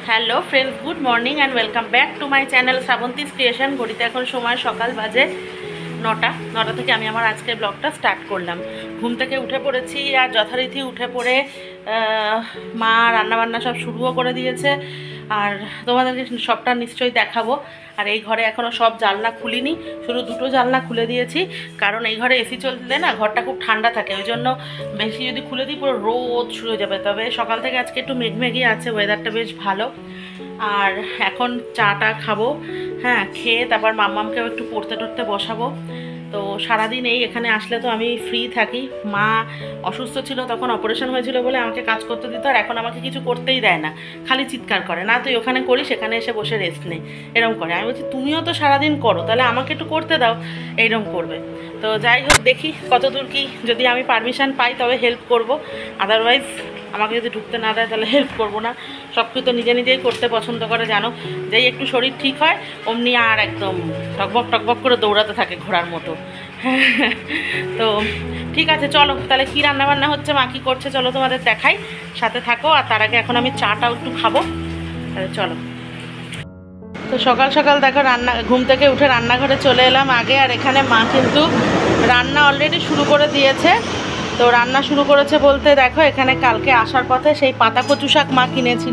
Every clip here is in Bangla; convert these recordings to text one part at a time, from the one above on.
Hello friends, good morning and welcome back to my channel Shrabanti's creation. ঘড়িতে এখন সময় সকাল বাজে 9টা থেকে আমি আমার আজকের ব্লগটা স্টার্ট করলাম। ঘুম থেকে উঠে পড়েছি আর যথারীতি উঠে পড়ে মা রান্নাবান্না সব শুরুও করে দিয়েছে। আর তোমাদেরকে সবটা নিশ্চয়ই দেখাবো। আর এই ঘরে এখনও সব জানলা খুলিনি, শুধু দুটো জানলা খুলে দিয়েছি, কারণ এই ঘরে এসি চললে না ঘরটা খুব ঠান্ডা থাকে, ওই জন্য বেশি যদি খুলে দিই পুরো রোদ শুরু হয়ে যাবে। তবে সকাল থেকে আজকে একটু মেঘমেঘই আছে, ওয়েদারটা বেশ ভালো। আর এখন চাটা খাবো, হ্যাঁ, খেয়ে তারপর মাম্মামকেও একটু পড়তে টড়তে বসাবো। তো সারাদিন এই এখানে আসলে তো আমি ফ্রি থাকি। মা অসুস্থ ছিল, তখন অপারেশন হয়েছিল বলে আমাকে কাজ করতে দিত, আর এখন আমাকে কিছু করতেই দেয় না, খালি চিৎকার করে, না তুই ওখানে করিস, সেখানে এসে বসে রেস্ট নে, এরকম করে। আমি বলছি তুমিও তো সারাদিন করো, তাহলে আমাকে একটু করতে দাও, এইরকম করবে। তো যাই হোক, দেখি কতদূর কি, যদি আমি পারমিশন পাই তবে হেল্প করব, আদারওয়াইজ আমাকে যদি ঢুকতে না দেয় তাহলে হেল্প করব না। সব কিছু তো নিজে নিজেই করতে পছন্দ করে, জানো, যেই একটু শরীর ঠিক হয় অমনি আর একদম টকবক করে দৌড়াতে থাকে ঘোড়ার মতো। তো ঠিক আছে, চলো তাহলে কী রান্নাবান্না হচ্ছে, মা কী করছে চলো তোমাদের দেখাই, সাথে থাকো। আর তার আগে এখন আমি চাটাও একটু খাবো, তাহলে চলো। তো সকাল সকাল দেখো ঘুম থেকে উঠে রান্নাঘরে চলে এলাম আগে। আর এখানে মা কিন্তু রান্না অলরেডি শুরু করে দিয়েছে। তো রান্না শুরু করেছে বলতে দেখো, এখানে কালকে আসার পথে সেই পাতা কচু শাক মা কিনেছিল,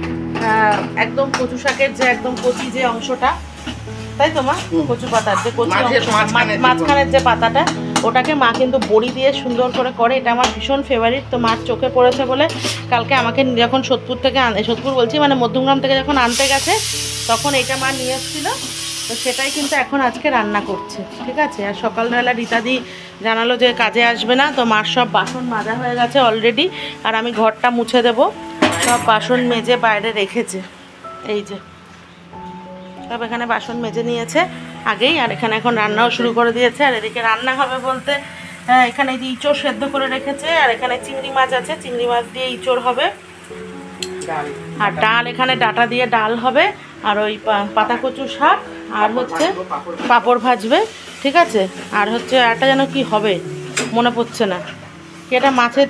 একদম কচু শাকের যে একদম কচি যে অংশটা, তাই তো মা, কচু পাতার যে কচি মাঝখানের যে পাতাটা, ওটাকে মা কিন্তু বড়ি দিয়ে সুন্দর করে এটা আমার ভীষণ ফেভারিট। তো মার চোখে পড়েছে বলে কালকে আমাকে যখন সোদপুর বলছি মানে মধ্যমগ্রাম থেকে যখন আনতে গেছে, তখন এটা মা নিয়ে এসেছিলো। তো সেটাই কিন্তু এখন আজকে রান্না করছে, ঠিক আছে। আর সকালবেলা রীতাদি জানালো যে কাজে আসবে না, তো মার সব বাসন মাজা হয়ে গেছে অলরেডি। আর আমি ঘরটা মুছে দেব, সব বাসন মেজে বাইরে রেখেছে, এই যে সব এখানে বাসন মেজে নিয়েছে আগেই। আর এখানে এখন রান্নাও শুরু করে দিয়েছে। আর এদিকে রান্না হবে বলতে এখানে যে ইঁচড় সেদ্ধ করে রেখেছে, আর এখানে চিংড়ি মাছ আছে, চিংড়ি মাছ দিয়ে ইঁচড় হবে, আর ডাল এখানে ডাটা দিয়ে ডাল হবে, আর ওই পাতা কচু শাক, আর হচ্ছে পাঁপড় ভাজবে, ঠিক আছে। আর হচ্ছে একটা যেন কি হবে মনে পড়ছে না, কি এটা মাছের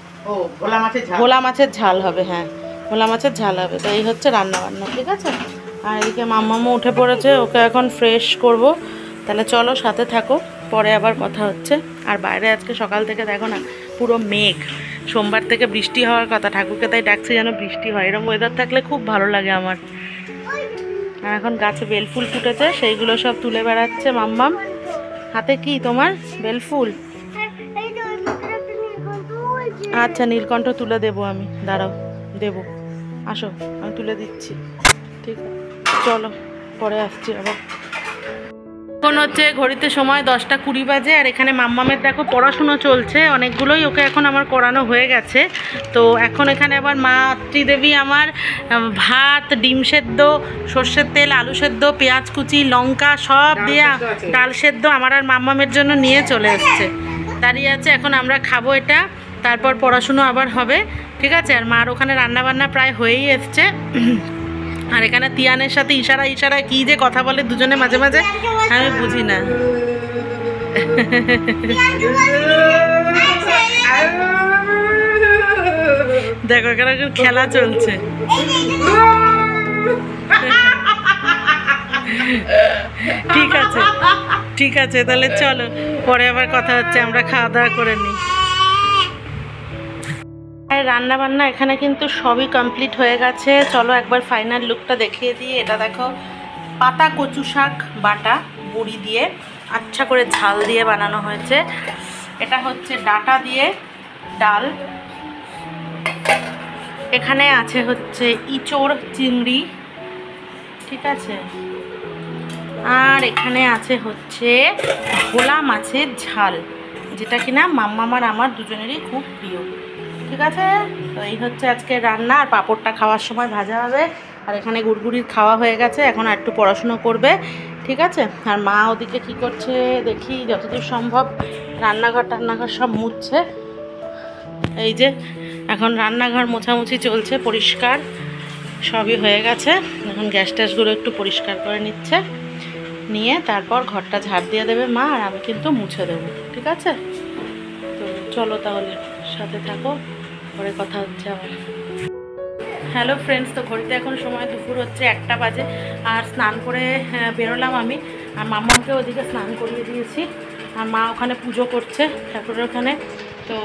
ভোলা মাছের ঝাল হবে, হ্যাঁ ভোলা মাছের ঝাল হবে। তো এই হচ্ছে রান্না বান্না, ঠিক আছে। আর এদিকে মাম্মামও উঠে পড়েছে, ওকে এখন ফ্রেশ করব। তাহলে চলো সাথে থাকো, পরে আবার কথা হচ্ছে। আর বাইরে আজকে সকাল থেকে দেখো না পুরো মেঘ, সোমবার থেকে বৃষ্টি হওয়ার কথা, ঠাকুরকে তাই ডাকছে যেন বৃষ্টি হয়। এরকম ওয়েদার থাকলে খুব ভালো লাগে আমার। আর এখন গাছে বেলফুল ফুটেছে, সেইগুলো সব তুলে বেড়াচ্ছে মাম্মাম। হাতে কি তোমার বেলফুল? আচ্ছা, নীলকণ্ঠ তুলে দেবো আমি, দাঁড়াও দেবো, আসো আমি তুলে দিচ্ছি, ঠিক আছে। চলো পরে আসছি আবার। এখন হচ্ছে ঘড়িতে সময় 10টা 20 বাজে। আর এখানে মাম্মামের দেখো পড়াশুনো চলছে, অনেকগুলোই ওকে এখন আমার করানো হয়ে গেছে। তো এখন এখানে আবার মা ত্রিদেবী আমার ভাত, ডিম সেদ্ধ, সর্ষের তেল, আলু সেদ্ধ, পেঁয়াজ কুচি, লঙ্কা সব দিয়ে ডাল সেদ্ধ আমার আর মাম্মামের জন্য নিয়ে চলে এসছে, দাঁড়িয়ে আছে। এখন আমরা খাবো এটা, তারপর পড়াশুনো আবার হবে, ঠিক আছে। আর মার ওখানে রান্নাবান্না প্রায় হয়েই এসছে। আর এখানে তিয়ানের সাথে ইশারায় কি যে কথা বলে দুজনে মাঝে মাঝে, আমি বুঝি না। দেখো এখানে খেলা চলছে। ঠিক আছে তাহলে চলো, পরে আবার কথা হচ্ছে, আমরা খাওয়া দাওয়া করে নিই। রান্না বান্না এখানে কিন্তু সবই কমপ্লিট হয়ে গেছে। চলো একবার ফাইনাল লুকটা দেখিয়ে দিই। এটা দেখো পাতা কচু শাক বাটা বড়ি দিয়ে আচ্ছা করে ঝাল দিয়ে বানানো হয়েছে। এটা হচ্ছে ডাটা দিয়ে ডাল, এখানে আছে হচ্ছে ইঁচড় চিংড়ি, ঠিক আছে। আর এখানে আছে হচ্ছে ভোলা মাছের ঝাল, যেটা কিনা মাম্মাম আর আমার দুজনেরই খুব প্রিয়, ঠিক আছে। তো এই হচ্ছে আজকে রান্না। আর পাঁপড়টা খাওয়ার সময় ভাজা হবে। আর এখানে গুড়গুড়ির খাওয়া হয়ে গেছে, এখন আর একটু পড়াশুনো করবে, ঠিক আছে। আর মা ওদিকে কি করছে দেখি, যতদূর সম্ভব রান্নাঘর সব মুছছে। এই যে এখন রান্নাঘর মোছামুছি চলছে, পরিষ্কার সবই হয়ে গেছে। এখন গ্যাস ট্যাসগুলো একটু পরিষ্কার করে নিচ্ছে, নিয়ে তারপর ঘরটা ঝাড় দিয়ে দেবে মা, আর আমি কিন্তু মুছে দেবো, ঠিক আছে। তো চলো তাহলে সাথে থাকো, পরে কথা হচ্ছে আবার। হ্যালো ফ্রেন্ডস, তো ঘড়িতে এখন সময় দুপুর হচ্ছে 1টা বাজে। আর স্নান করে বেরোলাম আমি, আর মাম্মাকে ওদিকে স্নান করিয়ে দিয়েছি। আর মা ওখানে পুজো করছে ঠাকুরের ওখানে। তো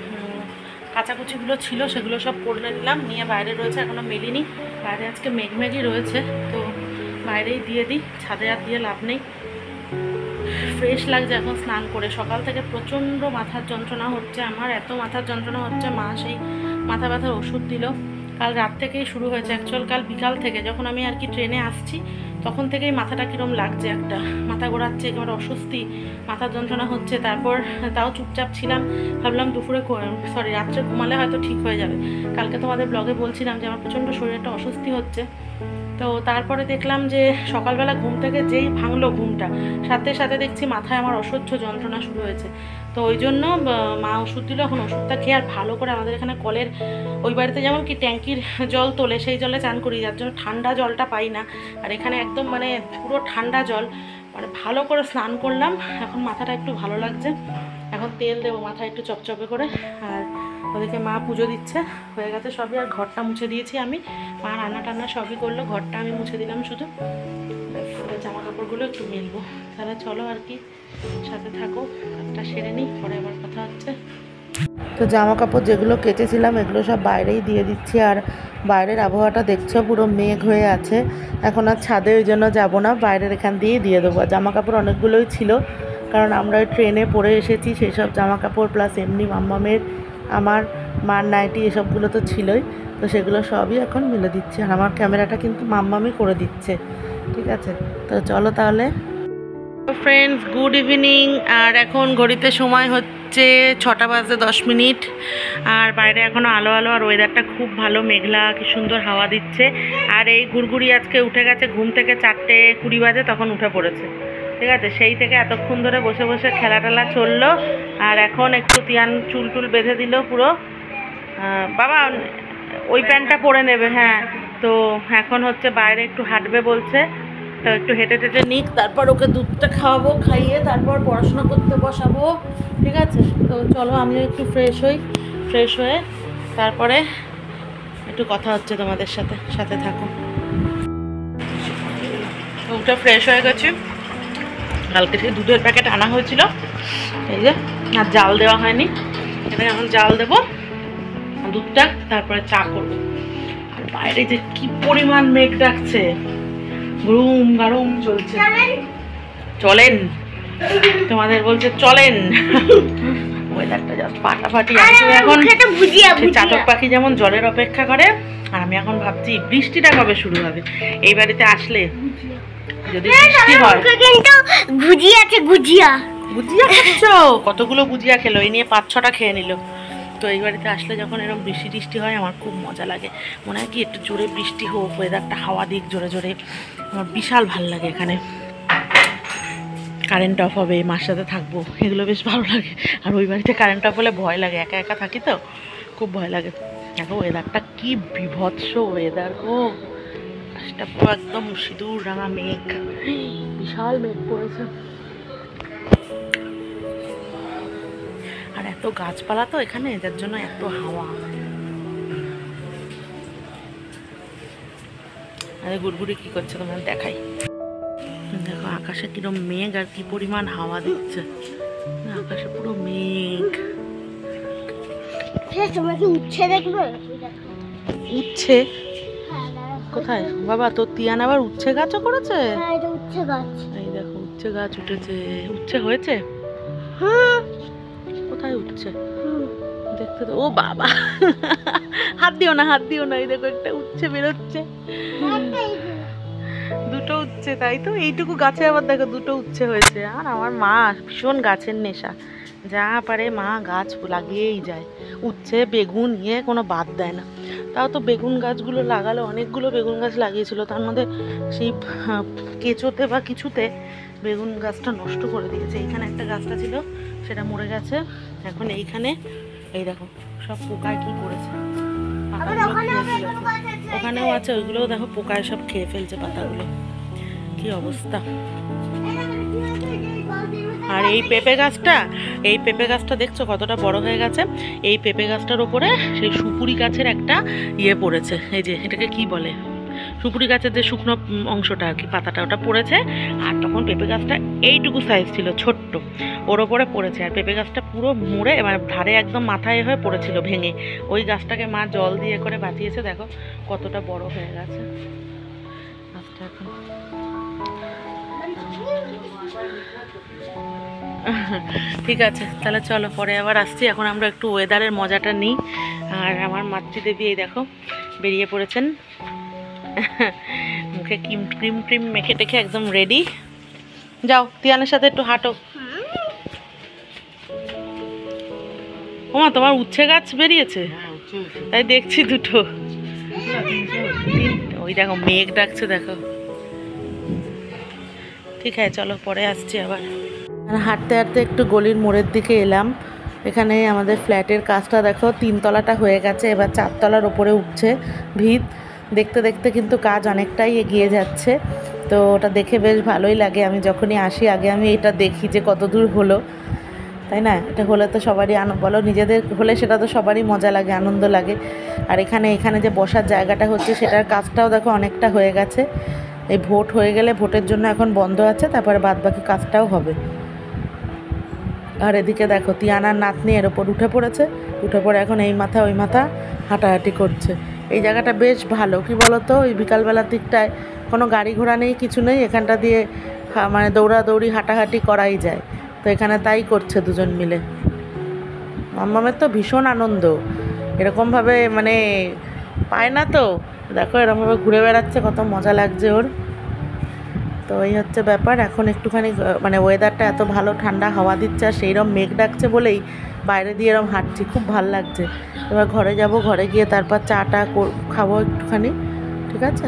কাচাকুচিগুলো ছিল সেগুলো সব করে নিলাম, নিয়ে বাইরে রয়েছে, এখনও মেলিনি। বাইরে আজকে মেঘমেঘই রয়েছে, তো বাইরেই দিয়ে দিই, ছাদে আর দিয়ে লাভ নেই। ফ্রেশ লাগছে এখন স্নান করে। সকাল থেকে প্রচণ্ড মাথার যন্ত্রণা হচ্ছে আমার, এত মাথার যন্ত্রণা হচ্ছে, মা সেই মাথা ব্যথার ওষুধ দিল। কাল রাত থেকেই শুরু হয়েছে, অ্যাকচুয়াল কাল বিকাল থেকে যখন আমি আর কি ট্রেনে আসছি তখন থেকেই মাথাটা কীরকম লাগছে, একটা মাথা ঘোরাচ্ছে, একেবারে অস্বস্তি, মাথার যন্ত্রণা হচ্ছে। তারপর তাও চুপচাপ ছিলাম, ভাবলাম দুপুরে রাত্রে ঘুমালে হয়তো ঠিক হয়ে যাবে। কালকে তোমাদের ব্লগে বলছিলাম যে আমার প্রচণ্ড শরীরটা অস্বস্তি হচ্ছে। তো তারপরে দেখলাম যে সকালবেলা ঘুম থেকে যেই ভাঙলো ঘুমটা, সাথে সাথে দেখছি মাথায় আমার অসহ্য যন্ত্রণা শুরু হয়েছে। তো ওই জন্য মা ওষুধ দিল, এখন ওষুধটা খেয়ে আর ভালো করে আমাদের এখানে কলের ওই বাড়িতে যেমন কি ট্যাঙ্কির জল তোলে সেই জলে চান করি, যার জন্য ঠান্ডা জলটা পাই না। আর এখানে একদম মানে পুরো ঠান্ডা জল, মানে ভালো করে স্নান করলাম, এখন মাথাটা একটু ভালো লাগছে। এখন তেল দেবো মাথায় একটু চপচপে করে। আর ওদেরকে মা পুজো দিচ্ছে, হয়ে গেছে সবই। আর ঘরটা মুছে দিয়েছি আমি, মা রান্না টান্না সবই করলো, ঘরটা আমি মুছে দিলাম শুধু। জামা কাপড়গুলো একটু মেলবো। তাহলে চলো আর কি, সাথে থাকো, কাজটা সেরে নিই, পরে আবার কথা হচ্ছে। তো জামা কাপড় যেগুলো কেচেছিলাম এগুলো সব বাইরেই দিয়ে দিচ্ছি। আর বাইরের আবহাওয়াটা দেখছো পুরো মেঘ হয়ে আছে, এখন আর ছাদে ওই জন্য যাবো না, বাইরের এখান দিয়েই দিয়ে দেবো। জামা কাপড় অনেকগুলোই ছিল, কারণ আমরা ওই ট্রেনে পরে এসেছি, সেই সব জামা কাপড় প্লাস এমনি মাম্মামের, আমার মার নাইটি এসবগুলো তো ছিলই। তো সেগুলো সবই এখন মিলে দিচ্ছে। আর আমার ক্যামেরাটা কিন্তু মাম্মামই করে দিচ্ছে, ঠিক আছে? তো চলো তাহলে। Friends, good evening. আর এখন ঘড়িতে সময় হচ্ছে 6টা বাজে 10 মিনিট। আর বাইরে এখনও আলো আলো, আর ওয়েদারটা খুব ভালো, মেঘলা, কি সুন্দর হাওয়া দিচ্ছে। আর এই গুড়গুড়ি আজকে উঠে গেছে ঘুম থেকে, 4:20 বাজে তখন উঠে পড়েছে, ঠিক আছে? সেই থেকে এতক্ষণ ধরে বসে বসে খেলা টেলা চললো। আর এখন একটু তিয়ান চুল টুল বেঁধে দিল পুরো। বাবা ওই প্যান্টটা পরে নেবে, হ্যাঁ। তো এখন হচ্ছে বাইরে একটু হাঁটবে বলছে, তো একটু হেঁটে টেটে নিক, তারপর ওকে দুধটা খাওয়াবো, খাইয়ে তারপর পড়াশোনা করতে বসাবো, ঠিক আছে? তো চলো আমিও একটু ফ্রেশ হই, ফ্রেশ হয়ে তারপরে একটু কথা হচ্ছে তোমাদের সাথে, সাথে থাকো। ওটা ফ্রেশ হয়ে গেছে, কালকে সেই দুধের প্যাকেট আনা হয়েছিল, এই যে, আর জাল দেওয়া হয়নি, এটা এখন জাল দেবো দুধটা, তারপরে চা করবো। আর বাইরে যে কি পরিমাণ মেঘ ডাকছে, গরম গরম চলছে। চলেন, তোমাদের বলছে চলেন। ওয়েদারটা জাস্ট ফাটাফাটি। এখন চাতক পাখি যেমন জলের অপেক্ষা করে, আর আমি এখন ভাবছি বৃষ্টিটা কবে শুরু হবে। এই বাড়িতে আসলে যদি বৃষ্টি হয়। গুজিয়া আছে, গুজিয়া গুজিয়া খাচ্ছ? কতগুলো গুজিয়া খেলো, এই নিয়ে 5-6টা খেয়ে নিল। তো এই বাড়িতে আসলে যখন এরকম বৃষ্টি টিষ্টি হয় আমার খুব মজা লাগে, মনে হয় কি একটু জোরে বৃষ্টি হোক, ওয়েদারটা হাওয়া দিক জোরে জোরে, আমার বিশাল ভালো লাগে। এখানে কারেন্ট অফ হবে, মার সাথে থাকবো, এগুলো বেশ ভালো লাগে। আর ওই বাড়িতে কারেন্ট অফ হলে ভয় লাগে, একা একা থাকি তো খুব ভয় লাগে। দেখো ওয়েদারটা কি বিভৎস ওয়েদার গো, আকাশটা পুরো একদম সিঁদুর রাঙা মেঘ, বিশাল মেঘ পড়েছে। আর এত গাছপালা তো এখানে, যার জন্য এত হাওয়া। আরে গুড়গুড়ি কি করছে তোমার দেখাই, দেখো আকাশে কিরম মেঘ আর কি পরিমাণ হাওয়া দিচ্ছে, আকাশে পুরো মেঘ। উচ্ছে দেখবে? উচ্ছে কোথায় বাবা? তোর তিয়ান আবার উচ্ছে গাছও করেছে? উচ্ছে গাছ, এই দেখো উচ্ছে গাছ উঠেছে। উচ্ছে হয়েছে? কোথায় উঠছে দেখতে তো। ও বাবা, হাত দিও না, হাত দিও না। এই দেখো একটা উচ্ছে বেরোচ্ছে, দুটো উচ্ছে, তাই তো? এইটুকু গাছে আবার দেখো দুটো উচ্ছে হয়েছে। আর আমার মা ভীষণ গাছের নেশা, যা পারে মা গাছ লাগিয়েই যায়, উচ্ছে বেগুন নিয়ে কোনো বাদ দেয় না। তাও তো বেগুন গাছগুলো লাগালো, অনেকগুলো বেগুন গাছ লাগিয়েছিল, তার মধ্যে সেই কেঁচোতে বা কিছুতে বেগুন গাছটা নষ্ট করে দিয়েছে। এইখানে একটা গাছটা ছিল, সেটা মরে গেছে। এখন এইখানে এই দেখো সব পোকায় কি করেছে, ওখানেও আছে, ওইগুলোও দেখো পোকায় সব খেয়ে ফেলছে পাতাগুলো, কি অবস্থা। আর এই পেঁপে গাছটা দেখছো কতটা বড় হয়ে গেছে। এই পেঁপে গাছটার ওপরে সেই সুপুরি গাছের একটা ইয়ে পড়েছে, এই যে এটাকে কি বলে, সুপুরি গাছের যে শুকনো অংশটা আর কি, পাতাটা ওটা পড়েছে। আর তখন পেঁপে গাছটা এইটুকু সাইজ ছিল, ছোট্ট, ওর ওপরে পড়েছে। আর পেঁপে গাছটা পুরো মরে মানে ধারে একদম মাথায় হয়ে পড়েছিল ভেঙে। ওই গাছটাকে মা জল দিয়ে করে বাঁচিয়েছে, দেখো কতটা বড় হয়ে গেছে গাছটা এখন। ঠিক আছে, তাহলে চলো পরে আবার আসছি। এখন আমরা একটু ওয়েদারের মজাটা নিই। আর আমার মাতৃদেবী এই দেখো বেরিয়ে পড়েছেন, মুখে ক্রিম ক্রিম মেখে টেখে একদম রেডি। যাও তিয়ানের সাথে একটু হাঁটো। ওমা, তোমার উচ্ছে গাছ বেরিয়েছে? তাই দেখছি দুটো। ওই দেখো মেঘ ডাকছে, দেখো। ঠিক আছে, চলো পরে আসছি আবার। হাঁটতে হাঁটতে একটু গলির মোড়ের দিকে এলাম। এখানে আমাদের ফ্ল্যাটের কাজটা দেখো, 3 তলাটা হয়ে গেছে, এবার 4 তলার ওপরে উঠছে ভিত। দেখতে দেখতে কিন্তু কাজ অনেকটাই এগিয়ে যাচ্ছে, তো ওটা দেখে বেশ ভালোই লাগে। আমি যখনই আসি আগে আমি এটা দেখি যে কত দূর হলো, তাই না? এটা হলে তো সবারই বলো, নিজেদের হলে সেটা তো সবারই মজা লাগে, আনন্দ লাগে। আর এখানে যে বসার জায়গাটা হচ্ছে সেটার কাজটাও দেখো অনেকটা হয়ে গেছে। এই ভোট হয়ে গেলে, ভোটের জন্য এখন বন্ধ আছে, তারপরে বাদবাকি কাজটাও হবে। আর এদিকে দেখো তিয়ানার নাতনি এর ওপর উঠে পড়েছে, উঠে পড়ে এখন এই মাথা ওই মাথা হাঁটাহাঁটি করছে। এই জায়গাটা বেশ ভালো, কি বলো তো, ওই বিকালবেলার দিকটায় কোনো গাড়ি ঘোড়া নেই, কিছু নেই, এখানটা দিয়ে মানে দৌড়াদৌড়ি হাঁটাহাঁটি করাই যায়। তো এখানে তাই করছে দুজন মিলে। মাম্মামের তো ভীষণ আনন্দ, এরকমভাবে মানে পায় না তো, দেখো এরকমভাবে ঘুরে বেড়াচ্ছে, কত মজা লাগছে ওর। তো এই হচ্ছে ব্যাপার। এখন একটুখানি মানে ওয়েদারটা এত ভালো, ঠান্ডা হাওয়া দিচ্ছে, আর সেইরকম মেঘ ডাকছে বলেই বাইরে দিয়ে এরকম হাঁটছি, খুব ভাল লাগছে। এবার ঘরে যাব, ঘরে গিয়ে তারপর চাটা খাবো একটুখানি, ঠিক আছে?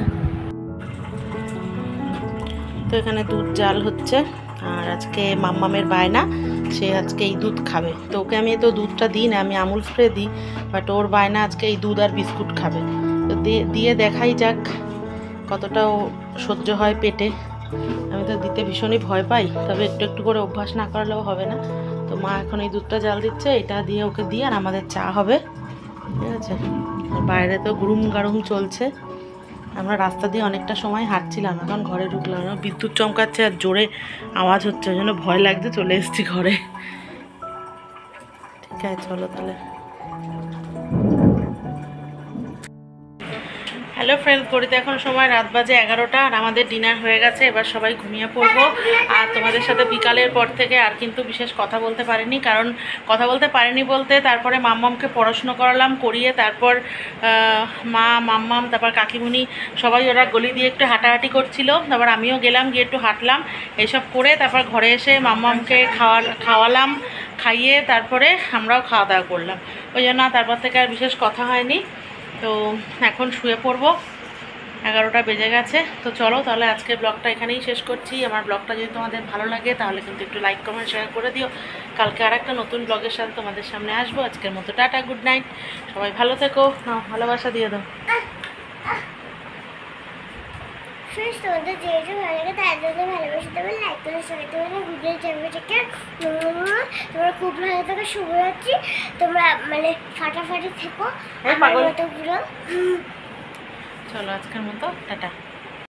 তো এখানে দুধ জাল হচ্ছে, আর আজকে মাম্মামের বায়না, সে আজকে এই দুধ খাবে। তো ওকে আমি তো দুধটা দিই না, আমি আমুল স্প্রে দিই, বাট ওর বায়না আজকে এই দুধ আর বিস্কুট খাবে। তো দিয়ে দেখাই যাক কতটা সহ্য হয় পেটে। আমি তো দিতে ভীষণই ভয় পাই, তবে একটু একটু করে অভ্যাস না করালেও হবে না। তো মা এখন এই দুধটা জাল দিচ্ছে, এটা দিয়ে ওকে দিয়ে আর আমাদের চা হবে, ঠিক আছে? বাইরে তো গুরুম গারুম চলছে। আমরা রাস্তা দিয়ে অনেকটা সময় হাঁটছিলাম, এখন ঘরে ঢুকলাম। বিদ্যুৎ চমকাচ্ছে আর জোরে আওয়াজ হচ্ছে, ওই জন্য ভয় লাগছে, চলে এসেছি ঘরে। ঠিক আছে, চলো তাহলে। হ্যালো ফ্রেন্ডস, ঘড়িতে এখন সময় রাত বাজে 11টা, আর আমাদের ডিনার হয়ে গেছে। এবার সবাই ঘুমিয়ে পড়বো। আর তোমাদের সাথে বিকালের পর থেকে আর কিন্তু বিশেষ কথা বলতে পারিনি, কারণ কথা বলতে পারিনি বলতে তারপরে মাম্মামকে পড়াশুনো করালাম, করিয়ে তারপর মা, মাম্মাম, তারপর কাকিমুনি সবাই ওরা গলি দিয়ে একটু হাঁটাহাঁটি করছিল, তারপর আমিও গেলাম, গিয়ে একটু হাঁটলাম, এইসব করে তারপর ঘরে এসে মাম্মামকে খাওয়ালাম, খাইয়ে তারপরে আমরাও খাওয়া দাওয়া করলাম। ওই জন্য তারপর থেকে আর বিশেষ কথা হয়নি। তো এখন শুয়ে পড়বো, 11টা বেজে গেছে। তো চলো তাহলে আজকের ব্লগটা এখানেই শেষ করছি। আমার ব্লগটা যদি তোমাদের ভালো লাগে তাহলে কিন্তু একটু লাইক, কমেন্ট, শেয়ার করে দিও। কালকে আর একটা নতুন ব্লগের সাথে তোমাদের সামনে আসবো। আজকের মতো টাটা, গুড নাইট, সবাই ভালো থেকো। ভালোবাসা দিয়ে দাও। ফ্রেন্ডস, তোমাদের যেটা ভালো লাগে তার জন্য ভালোবাসা দেবে, লাইক করে শেয়ার করে গুগল চ্যানেল থেকে। তোমরা খুব ভালো থাকো, শুভরাত্রি। তোমরা মানে ফাটাফাটি থেকো, আমার মতো পুরো। চলো আজকের মতো টাটা।